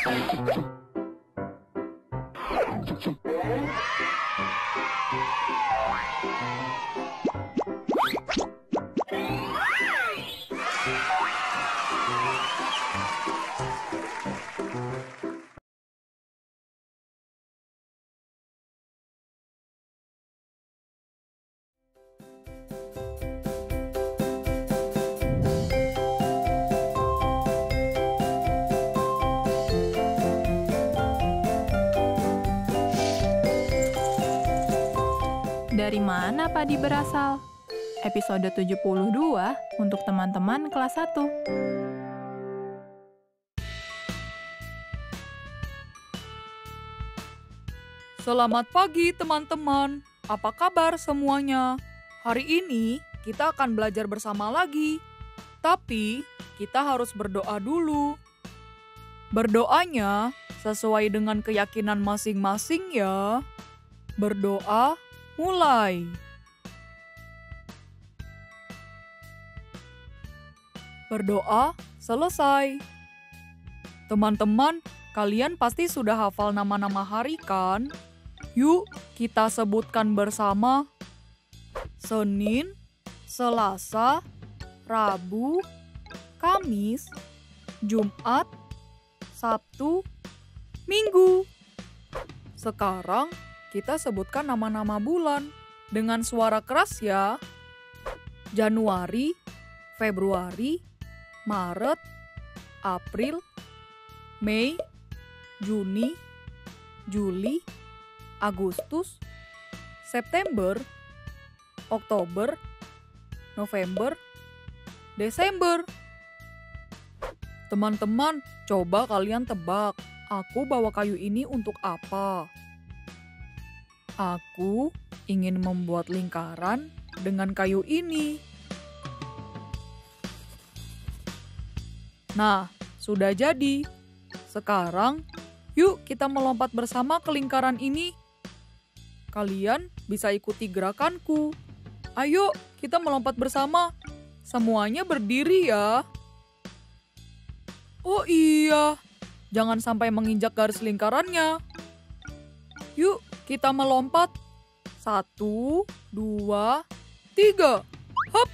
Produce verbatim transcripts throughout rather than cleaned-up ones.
Dari mana padi berasal? Episode tujuh puluh dua untuk teman-teman kelas satu. Selamat pagi teman-teman, apa kabar semuanya? Hari ini kita akan belajar bersama lagi, tapi kita harus berdoa dulu. Berdoanya sesuai dengan keyakinan masing-masing ya. Berdoa mulai. Berdoa selesai. Teman-teman, kalian pasti sudah hafal nama-nama hari kan? Yuk, kita sebutkan bersama. Senin, Selasa, Rabu, Kamis, Jumat, Sabtu, Minggu. Sekarang kita sebutkan nama-nama bulan dengan suara keras ya. Januari, Februari, Maret, April, Mei, Juni, Juli, Agustus, September, Oktober, November, Desember. Teman-teman, coba kalian tebak, aku bawa kayu ini untuk apa? Aku ingin membuat lingkaran dengan kayu ini. Nah, sudah jadi. Sekarang, yuk kita melompat bersama ke lingkaran ini. Kalian bisa ikuti gerakanku. Ayo, kita melompat bersama. Semuanya berdiri ya. Oh iya, jangan sampai menginjak garis lingkarannya. Yuk, kita melompat. Satu, dua, tiga. Hop!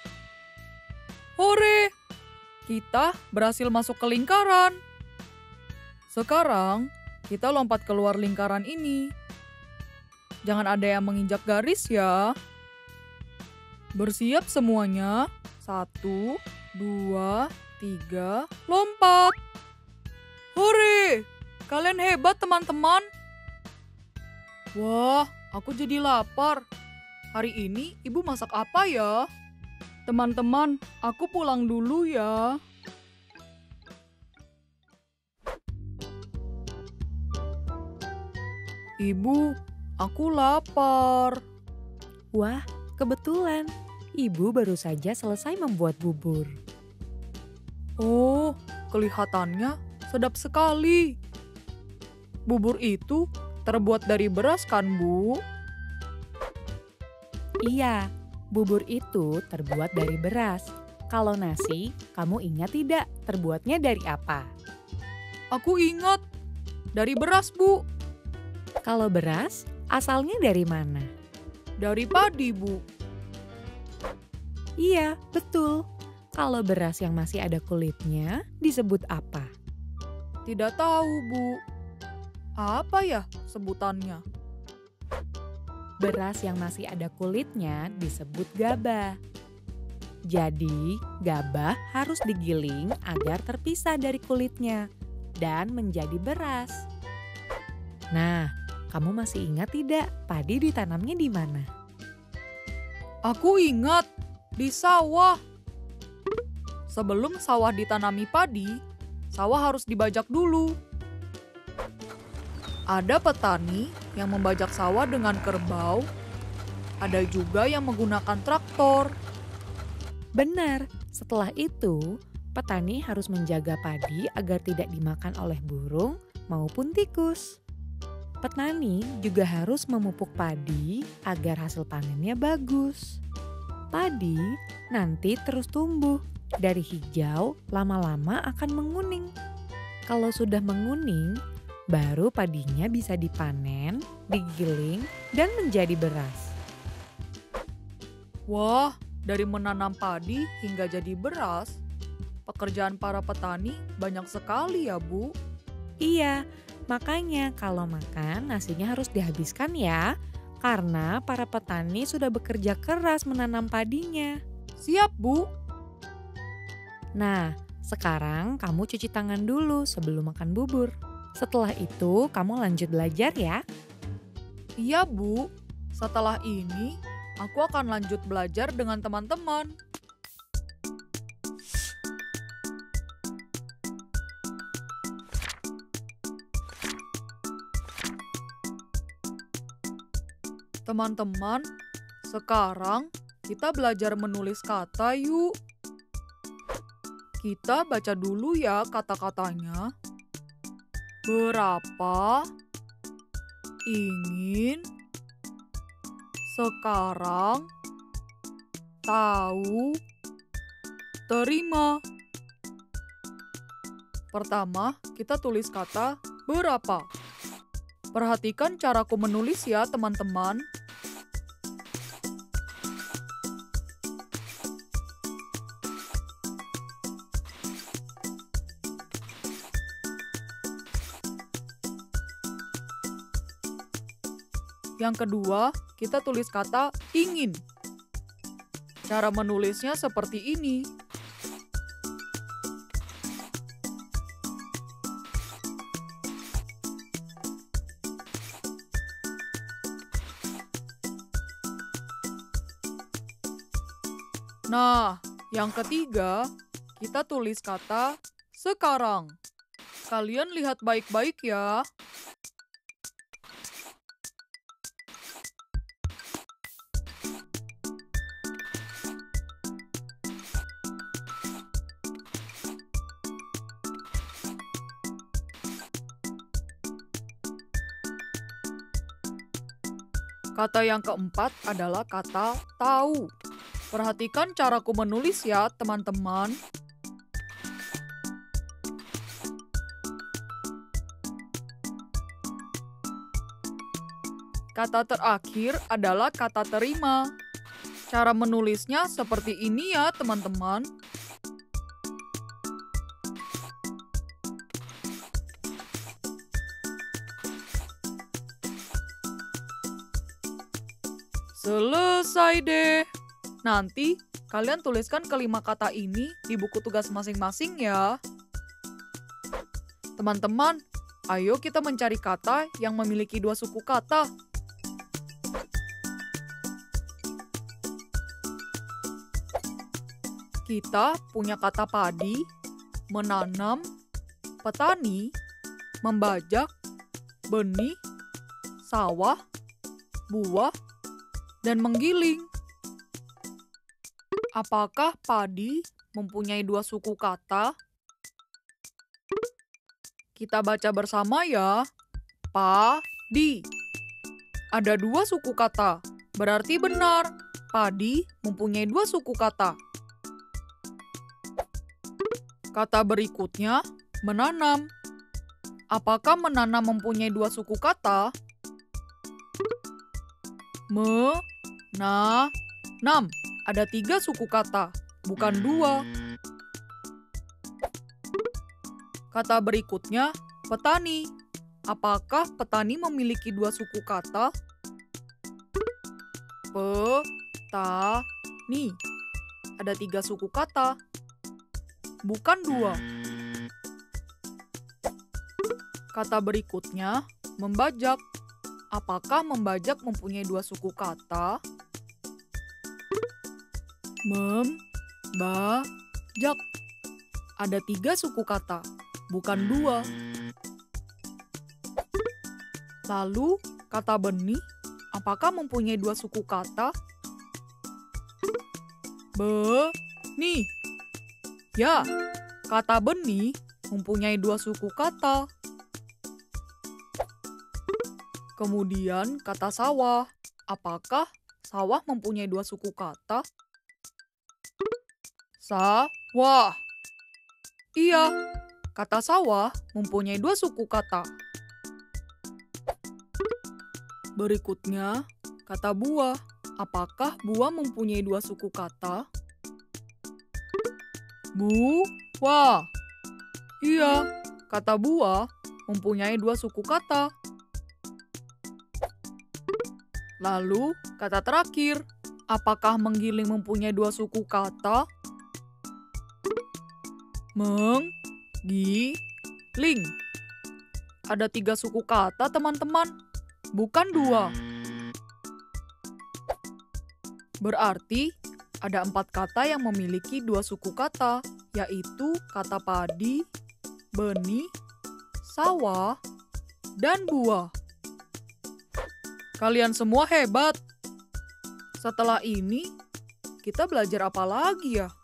Hore! Kita berhasil masuk ke lingkaran. Sekarang, kita lompat keluar lingkaran ini. Jangan ada yang menginjak garis ya. Bersiap semuanya. Satu, dua, tiga, lompat. Hore! Kalian hebat teman-teman. Wah, aku jadi lapar. Hari ini ibu masak apa ya? Teman-teman, aku pulang dulu ya. Ibu, aku lapar. Wah, kebetulan. Ibu baru saja selesai membuat bubur. Oh, kelihatannya sedap sekali. Bubur itu terbuat dari beras kan, Bu? Iya, bubur itu terbuat dari beras. Kalau nasi, kamu ingat tidak terbuatnya dari apa? Aku ingat, dari beras, Bu. Kalau beras, asalnya dari mana? Dari padi, Bu. Iya, betul. Kalau beras yang masih ada kulitnya disebut apa? Tidak tahu, Bu. Apa ya sebutannya? Beras yang masih ada kulitnya disebut gabah. Jadi, gabah harus digiling agar terpisah dari kulitnya dan menjadi beras. Nah, kamu masih ingat tidak padi ditanamnya di mana? Aku ingat, di sawah. Sebelum sawah ditanami padi, sawah harus dibajak dulu. Ada petani yang membajak sawah dengan kerbau, ada juga yang menggunakan traktor. Benar, setelah itu petani harus menjaga padi agar tidak dimakan oleh burung maupun tikus. Petani juga harus memupuk padi agar hasil panennya bagus. Padi nanti terus tumbuh, dari hijau lama-lama akan menguning. Kalau sudah menguning, baru padinya bisa dipanen, digiling, dan menjadi beras. Wah, dari menanam padi hingga jadi beras, pekerjaan para petani banyak sekali ya, Bu. Iya, makanya kalau makan nasinya harus dihabiskan ya, karena para petani sudah bekerja keras menanam padinya. Siap, Bu. Nah, sekarang kamu cuci tangan dulu sebelum makan bubur. Setelah itu kamu lanjut belajar ya. Iya, Bu. Setelah ini, aku akan lanjut belajar dengan teman-teman. Teman-teman, sekarang kita belajar menulis kata yuk. Kita baca dulu ya kata-katanya. Berapa, ingin, sekarang, tahu, terima. Pertama, kita tulis kata berapa. Perhatikan caraku menulis ya, teman-teman. Yang kedua, kita tulis kata ingin. Cara menulisnya seperti ini. Nah, yang ketiga, kita tulis kata sekarang. Kalian lihat baik-baik ya. Kata yang keempat adalah kata tahu. Perhatikan caraku menulis ya, teman-teman. Kata terakhir adalah kata terima. Cara menulisnya seperti ini ya, teman-teman. Selesai deh. Nanti kalian tuliskan kelima kata ini di buku tugas masing-masing ya. Teman-teman, ayo kita mencari kata yang memiliki dua suku kata. Kita punya kata padi, menanam, petani, membajak, benih, sawah, buah, dan menggiling. Apakah padi mempunyai dua suku kata? Kita baca bersama ya. Padi. Ada dua suku kata. Berarti benar. Padi mempunyai dua suku kata. Kata berikutnya, menanam. Apakah menanam mempunyai dua suku kata? Me-na-nam. Ada tiga suku kata, bukan dua. Kata berikutnya, petani. Apakah petani memiliki dua suku kata? Pe-ta-ni. Ada tiga suku kata, bukan dua. Kata berikutnya, membajak. Apakah membajak mempunyai dua suku kata? Membajak. Ada tiga suku kata, bukan dua. Lalu, kata benih, apakah mempunyai dua suku kata? Benih. Ya, kata benih mempunyai dua suku kata. Kemudian, kata sawah. Apakah sawah mempunyai dua suku kata? Sawah. Iya, Kata sawah mempunyai dua suku kata. Berikutnya, kata buah. Apakah buah mempunyai dua suku kata? Buah. Iya, kata buah mempunyai dua suku kata. Lalu, kata terakhir. Apakah menggiling mempunyai dua suku kata? Menggiling. Ada tiga suku kata, teman-teman. Bukan dua. Berarti ada empat kata yang memiliki dua suku kata, yaitu kata padi, benih, sawah, dan buah. Kalian semua hebat. Setelah ini, kita belajar apa lagi ya?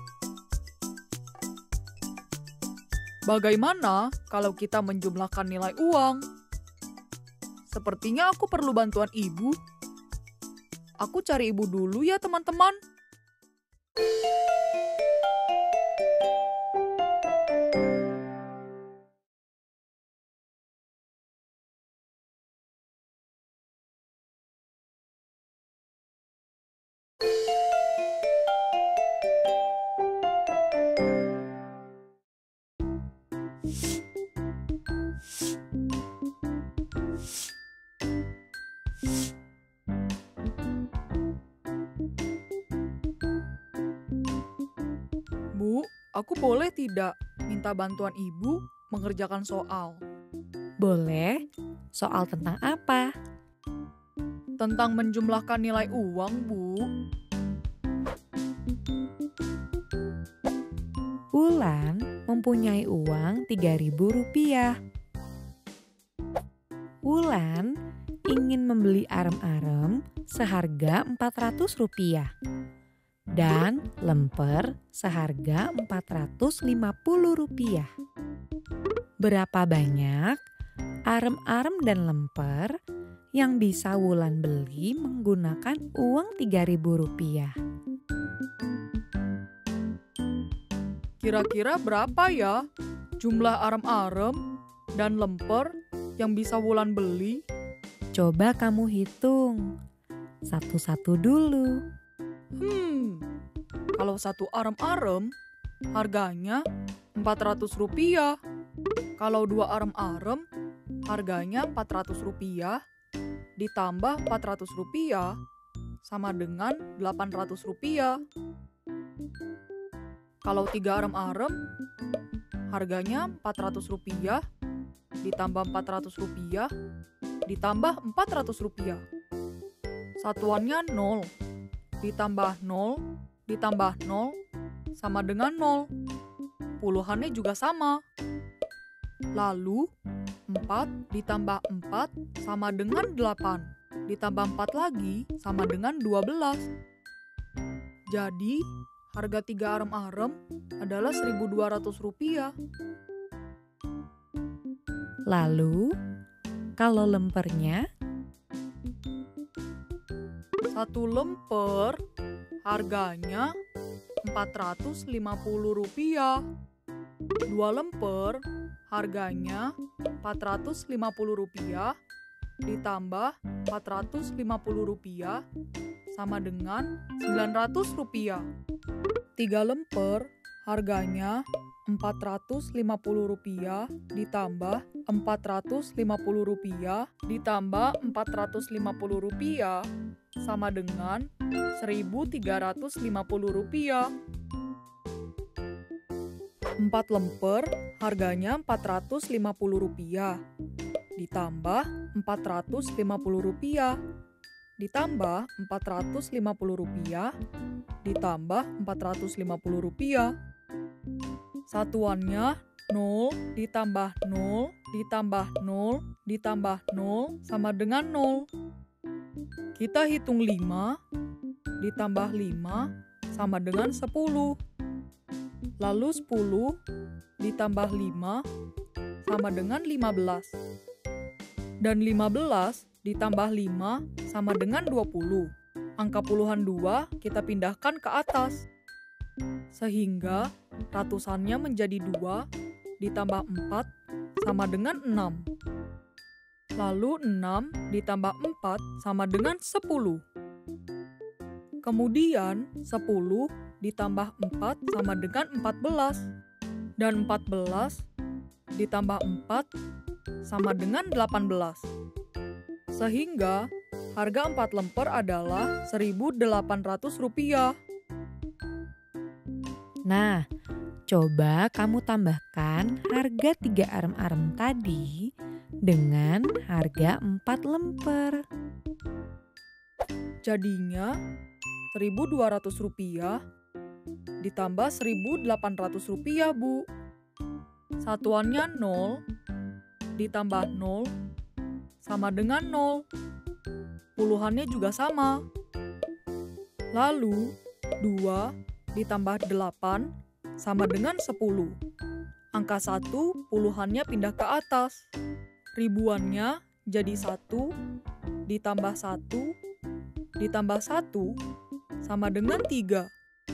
Bagaimana kalau kita menjumlahkan nilai uang? Sepertinya aku perlu bantuan ibu. Aku cari ibu dulu ya, teman-teman. Bu, aku boleh tidak minta bantuan ibu mengerjakan soal? Boleh. Soal tentang apa? Tentang menjumlahkan nilai uang, Bu. Wulan mempunyai uang tiga ribu rupiah. Wulan ingin membeli arem-arem seharga empat ratus rupiah. Dan lemper seharga empat ratus lima puluh rupiah. Berapa banyak arem-arem dan lemper yang bisa Wulan beli menggunakan uang tiga ribu rupiah? Kira-kira berapa ya jumlah arem-arem dan lemper yang bisa Wulan beli? Coba kamu hitung. Satu-satu dulu. Hmm, kalau satu arem-arem harganya empat ratus rupiah. Kalau dua arem-arem harganya empat ratus rupiah ditambah empat ratus rupiah sama dengan delapan ratus rupiah. Kalau tiga arem-arem harganya empat ratus rupiah ditambah empat ratus rupiah ditambah empat ratus rupiah. Satuannya nol. Ditambah nol, ditambah nol, sama dengan nol. Puluhannya juga sama. Lalu, empat ditambah empat sama dengan delapan. Ditambah empat lagi sama dengan dua belas. Jadi, harga tiga arem-arem adalah seribu dua ratus rupiah. Lalu, kalau lempernya? Satu lemper harganya empat ratus lima puluh rupiah. Dua lemper harganya empat ratus lima puluh rupiah ditambah empat ratus lima puluh rupiah sama dengan sembilan ratus rupiah. Tiga lemper harganya empat ratus lima puluh rupiah ditambah empat ratus lima puluh rupiah ditambah empat ratus lima puluh rupiah sama dengan seribu tiga ratus lima puluh rupiah. Empat lemper harganya empat ratus lima puluh rupiah ditambah empat ratus lima puluh rupiah ditambah empat ratus lima puluh rupiah ditambah empat ratus lima puluh rupiah. Satuannya nol ditambah nol ditambah nol ditambah nol sama dengan nol. Kita hitung lima ditambah lima sama dengan sepuluh. Lalu sepuluh ditambah lima sama dengan lima belas. Dan lima belas ditambah lima sama dengan dua puluh. Angka puluhan dua kita pindahkan ke atas. Sehingga ratusannya menjadi dua ditambah empat sama dengan enam. Lalu enam ditambah empat sama dengan sepuluh. Kemudian sepuluh ditambah empat sama dengan empat belas. Dan empat belas ditambah empat sama dengan delapan belas. Sehingga harga empat lemper adalah seribu delapan ratus rupiah. Nah, coba kamu tambahkan harga tiga arem-arem tadi dengan harga empat lemper. Jadinya seribu dua ratus rupiah ditambah seribu delapan ratus rupiah, Bu. Satuannya nol ditambah nol sama dengan nol. Puluhannya juga sama. Lalu dua ditambah delapan sama dengan sepuluh. Angka satu puluhannya pindah ke atas. Ribuannya jadi satu ditambah satu ditambah satu sama dengan tiga.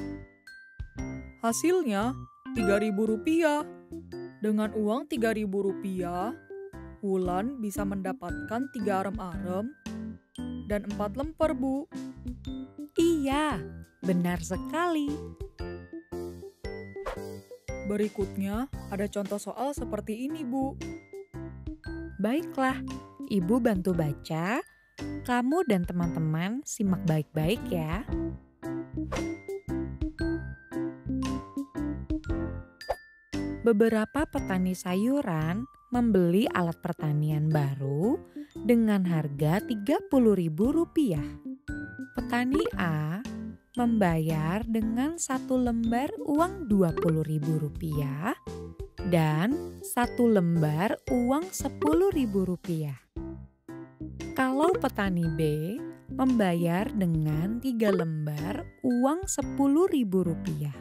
Hasilnya tiga ribu rupiah. Dengan uang tiga ribu rupiah, Wulan bisa mendapatkan tiga arem-arem dan empat lemper, Bu. Iya, benar sekali. Berikutnya ada contoh soal seperti ini, Bu. Baiklah, Ibu bantu baca. Kamu dan teman-teman simak baik-baik ya. Beberapa petani sayuran membeli alat pertanian baru dengan harga tiga puluh ribu rupiah. Petani A membayar dengan satu lembar uang dua puluh ribu rupiah dan satu lembar uang sepuluh ribu rupiah. Kalau petani B membayar dengan tiga lembar uang sepuluh ribu rupiah.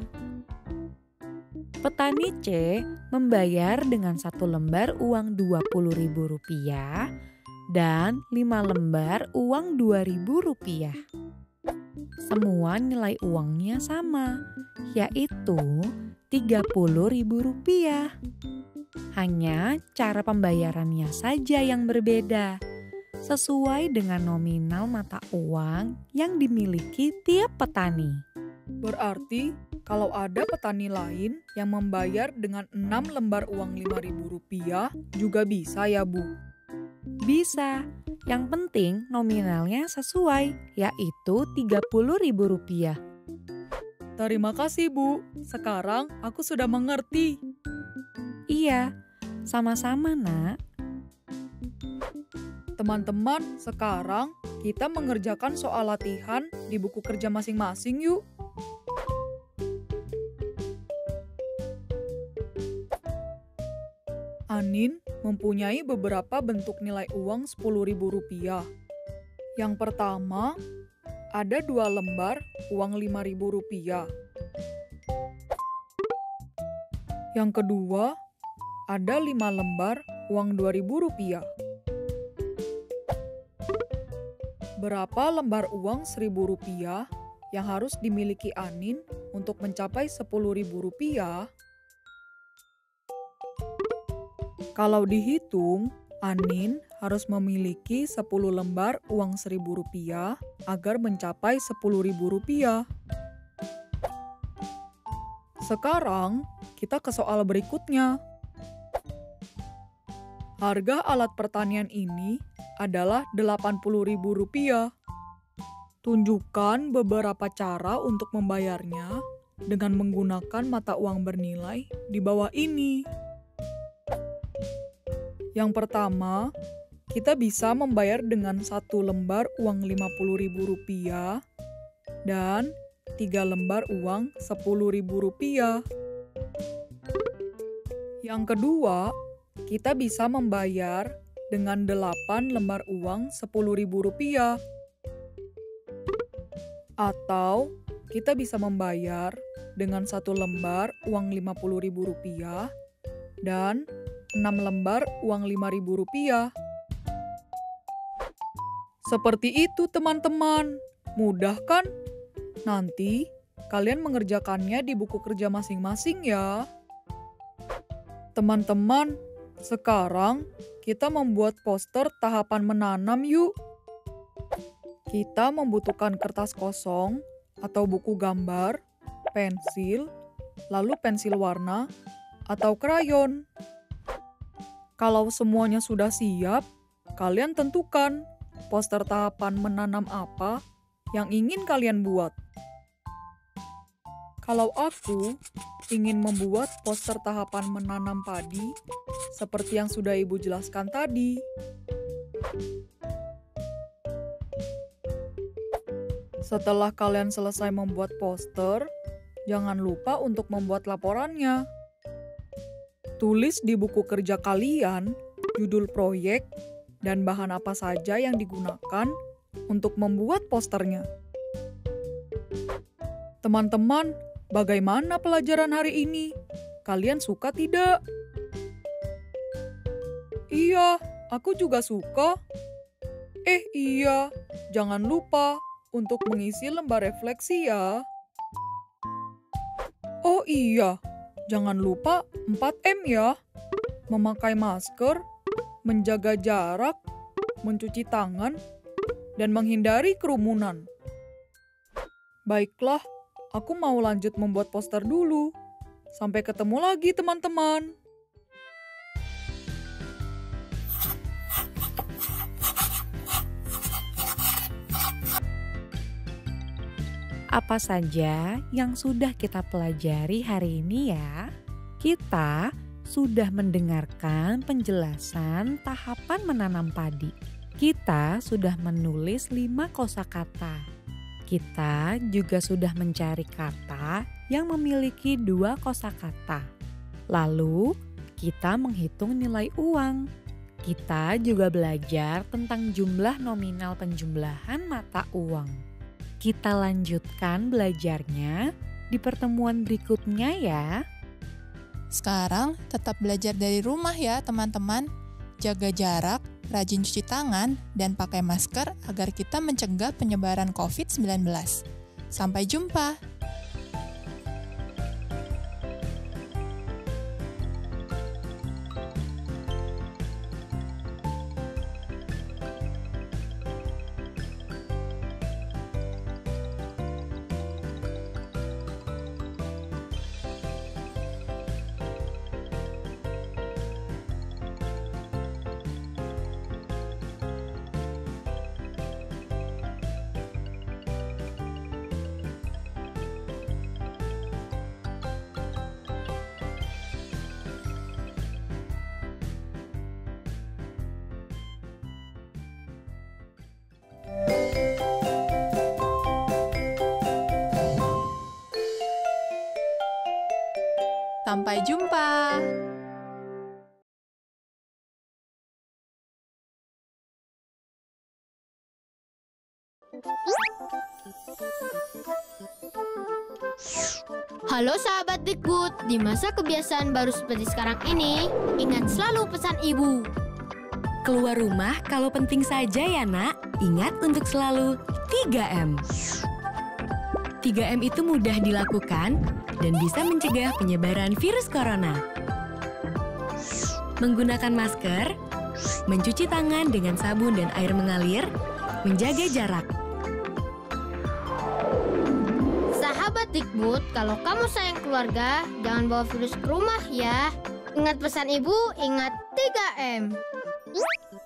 Petani C membayar dengan satu lembar uang dua puluh ribu rupiah dan lima lembar uang dua ribu rupiah. Semua nilai uangnya sama, yaitu tiga puluh ribu rupiah. Hanya cara pembayarannya saja yang berbeda, sesuai dengan nominal mata uang yang dimiliki tiap petani. Berarti kalau ada petani lain yang membayar dengan enam lembar uang lima ribu rupiah juga bisa ya, Bu? Bisa. Yang penting nominalnya sesuai, yaitu tiga puluh ribu rupiah. Terima kasih, Bu. Sekarang aku sudah mengerti. Iya, sama-sama, Nak. Teman-teman, sekarang kita mengerjakan soal latihan di buku kerja masing-masing yuk. Anin mempunyai beberapa bentuk nilai uang sepuluh ribu rupiah. Yang pertama, ada dua lembar uang lima ribu rupiah. Yang kedua, ada lima lembar uang dua ribu rupiah. Berapa lembar uang seribu rupiah yang harus dimiliki Anin untuk mencapai sepuluh ribu rupiah? Kalau dihitung, Anin harus memiliki sepuluh lembar uang seribu rupiah agar mencapai sepuluh ribu rupiah. Sekarang, kita ke soal berikutnya. Harga alat pertanian ini adalah delapan puluh ribu rupiah. Tunjukkan beberapa cara untuk membayarnya dengan menggunakan mata uang bernilai di bawah ini. Yang pertama, kita bisa membayar dengan satu lembar uang lima puluh ribu rupiah dan tiga lembar uang sepuluh ribu rupiah. Yang kedua, kita bisa membayar dengan delapan lembar uang sepuluh ribu rupiah. Atau kita bisa membayar dengan satu lembar uang lima puluh ribu rupiah dan enam lembar uang lima ribu rupiah. Seperti itu teman-teman. Mudah kan? Nanti kalian mengerjakannya di buku kerja masing-masing ya. Teman-teman, sekarang kita membuat poster tahapan menanam yuk. Kita membutuhkan kertas kosong atau buku gambar, pensil, lalu pensil warna, atau krayon. Kalau semuanya sudah siap, kalian tentukan poster tahapan menanam apa yang ingin kalian buat. Kalau aku ingin membuat poster tahapan menanam padi seperti yang sudah Ibu jelaskan tadi. Setelah kalian selesai membuat poster, jangan lupa untuk membuat laporannya. Tulis di buku kerja kalian judul proyek dan bahan apa saja yang digunakan untuk membuat posternya. Teman-teman, bagaimana pelajaran hari ini? Kalian suka tidak? Iya, aku juga suka. Eh iya, jangan lupa untuk mengisi lembar refleksi ya. Oh iya, jangan lupa empat M ya. Memakai masker, menjaga jarak, mencuci tangan, dan menghindari kerumunan. Baiklah, aku mau lanjut membuat poster dulu. Sampai ketemu lagi teman-teman. Apa saja yang sudah kita pelajari hari ini ya? Kita sudah mendengarkan penjelasan tahapan menanam padi. Kita sudah menulis lima kosakata. Kita juga sudah mencari kata yang memiliki dua kosakata. Lalu, kita menghitung nilai uang. Kita juga belajar tentang jumlah nominal penjumlahan mata uang. Kita lanjutkan belajarnya di pertemuan berikutnya ya. Sekarang tetap belajar dari rumah ya teman-teman. Jaga jarak, rajin cuci tangan, dan pakai masker agar kita mencegah penyebaran covid sembilan belas. Sampai jumpa! Sampai jumpa! Halo sahabat Dikbud, di masa kebiasaan baru seperti sekarang ini, ingat selalu pesan ibu. Keluar rumah kalau penting saja ya nak, ingat untuk selalu tiga M. tiga M itu mudah dilakukan dan bisa mencegah penyebaran virus corona. Menggunakan masker, mencuci tangan dengan sabun dan air mengalir, menjaga jarak. Sahabat Dikbud, kalau kamu sayang keluarga, jangan bawa virus ke rumah ya. Ingat pesan ibu, ingat tiga M.